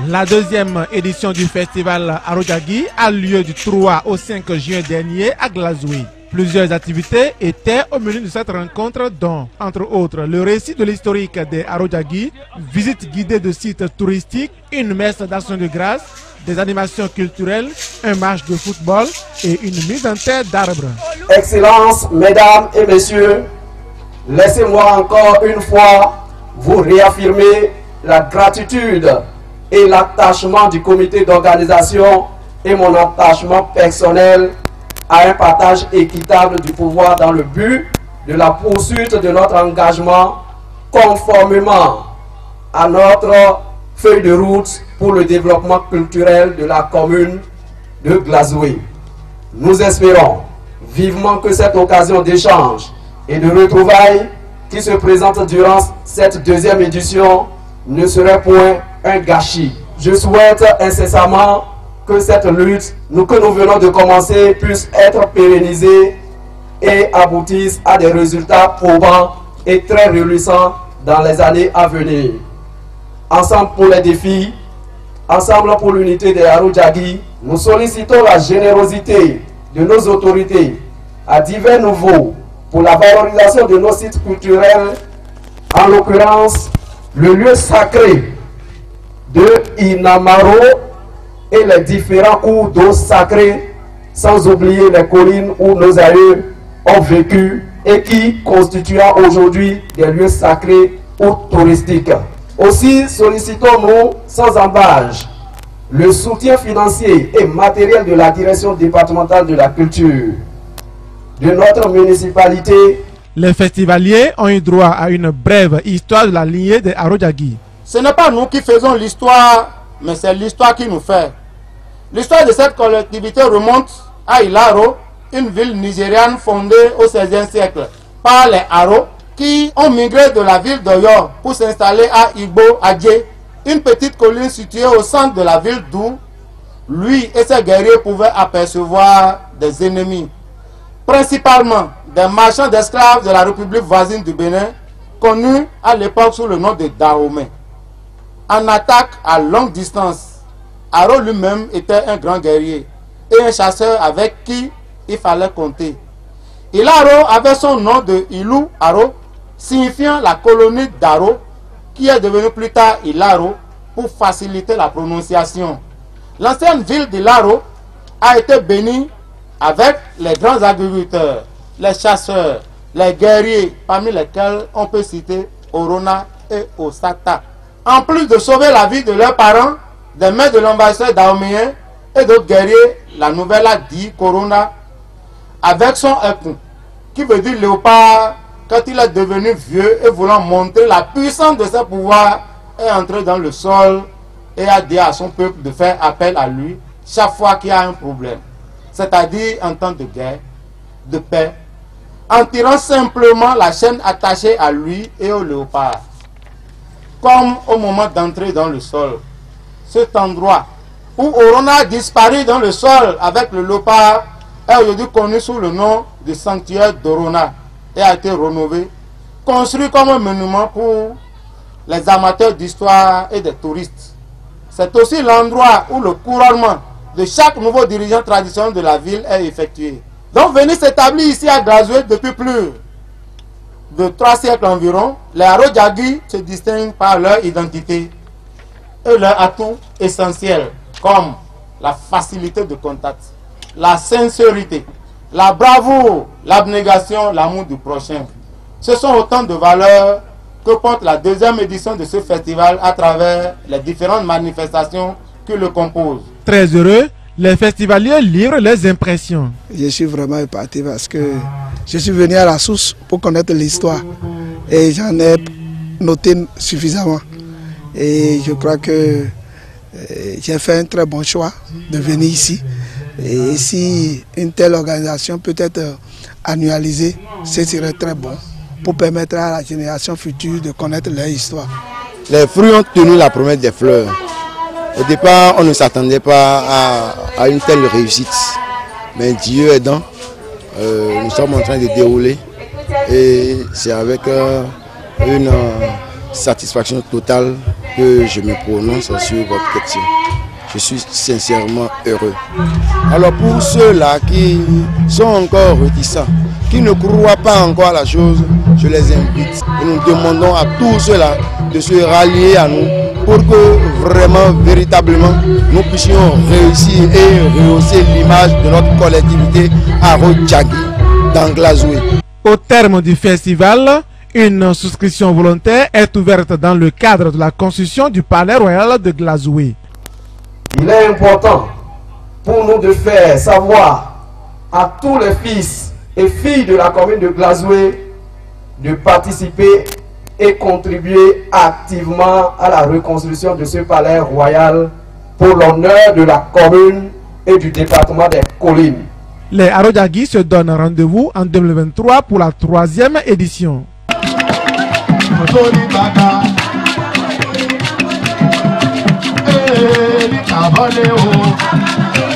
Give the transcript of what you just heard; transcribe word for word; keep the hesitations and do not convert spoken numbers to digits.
La deuxième édition du festival Arojagi a lieu du trois au cinq juin dernier à Glazoué. Plusieurs activités étaient au menu de cette rencontre dont, entre autres, le récit de l'historique des Arojagi, visite guidée de sites touristiques, une messe d'action de grâce, des animations culturelles, un match de football et une mise en terre d'arbres. Excellences, mesdames et messieurs, laissez-moi encore une fois vous réaffirmer la gratitude et l'attachement du comité d'organisation et mon attachement personnel à un partage équitable du pouvoir dans le but de la poursuite de notre engagement conformément à notre feuille de route pour le développement culturel de la commune de Glazoué. Nous espérons vivement que cette occasion d'échange et de retrouvailles qui se présente durant cette deuxième édition ne serait point un gâchis. Je souhaite incessamment que cette lutte nous, que nous venons de commencer puisse être pérennisée et aboutisse à des résultats probants et très réjouissants dans les années à venir. Ensemble pour les défis, ensemble pour l'unité des Arojagi, nous sollicitons la générosité de nos autorités à divers niveaux pour la valorisation de nos sites culturels, en l'occurrence le lieu sacré de Inamaro et les différents cours d'eau sacrés, sans oublier les collines où nos aïeux ont vécu et qui constituent aujourd'hui des lieux sacrés ou touristiques. Aussi sollicitons-nous sans embâche le soutien financier et matériel de la direction départementale de la culture, de notre municipalité. Les festivaliers ont eu droit à une brève histoire de la lignée des Arojagi. Ce n'est pas nous qui faisons l'histoire, mais c'est l'histoire qui nous fait. L'histoire de cette collectivité remonte à Ilaro, une ville nigériane fondée au seizième siècle par les Aro qui ont migré de la ville d'Oyo pour s'installer à Igbo Adje, une petite colline située au centre de la ville d'où lui et ses guerriers pouvaient apercevoir des ennemis, principalement des marchands d'esclaves de la République voisine du Bénin, connus à l'époque sous le nom de Dahomey. En attaque à longue distance, Aro lui-même était un grand guerrier et un chasseur avec qui il fallait compter. Ilaro avait son nom de Ilu Aro, signifiant la colonie d'Aro, qui est devenue plus tard Ilaro pour faciliter la prononciation. L'ancienne ville d'Ilaro a été bénie avec les grands agriculteurs, les chasseurs, les guerriers, parmi lesquels on peut citer Orona et Osata. En plus de sauver la vie de leurs parents, des mains de l'ambassadeur dahoméen et d'autres guerriers, la nouvelle a dit Corona, avec son époux, qui veut dire léopard, quand il est devenu vieux et voulant montrer la puissance de ses pouvoirs, est entré dans le sol et a dit à son peuple de faire appel à lui chaque fois qu'il y a un problème. C'est-à-dire en temps de guerre, de paix, en tirant simplement la chaîne attachée à lui et au léopard. Comme au moment d'entrer dans le sol, cet endroit où Orona a disparu dans le sol avec le léopard est aujourd'hui connu sous le nom de sanctuaire d'Orona et a été rénové, construit comme un monument pour les amateurs d'histoire et des touristes. C'est aussi l'endroit où le couronnement de chaque nouveau dirigeant traditionnel de la ville est effectué. Donc venir s'établir ici à Glazoué depuis plus de trois siècles environ, les Arojagi se distinguent par leur identité et leur atout essentiel, comme la facilité de contact, la sincérité, la bravoure, l'abnégation, l'amour du prochain. Ce sont autant de valeurs que porte la deuxième édition de ce festival à travers les différentes manifestations qui le composent. Très heureux, les festivaliers livrent leurs impressions. Je suis vraiment épaté parce que je suis venu à la source pour connaître l'histoire et j'en ai noté suffisamment. Et je crois que j'ai fait un très bon choix de venir ici. Et si une telle organisation peut être annualisée, ce serait très bon pour permettre à la génération future de connaître leur histoire. Les fruits ont tenu la promesse des fleurs. Au départ, on ne s'attendait pas à, à une telle réussite. Mais Dieu aidant, euh, nous sommes en train de dérouler et c'est avec euh, une euh, satisfaction totale que je me prononce sur votre question. Je suis sincèrement heureux. Alors pour ceux-là qui sont encore réticents, qui ne croient pas encore à la chose, je les invite. Et nous demandons à tous ceux-là de se rallier à nous pour que vraiment, véritablement, nous puissions réussir et rehausser l'image de notre collectivité Aro-Djagui dans Glazoué. Au terme du festival, une souscription volontaire est ouverte dans le cadre de la construction du palais royal de Glazoué. Il est important pour nous de faire savoir à tous les fils et filles de la commune de Glazoué de participer et contribuer activement à la reconstruction de ce palais royal pour l'honneur de la commune et du département des Collines. Les Aro-Djagui se donnent rendez-vous en deux mille vingt-trois pour la troisième édition. Abone o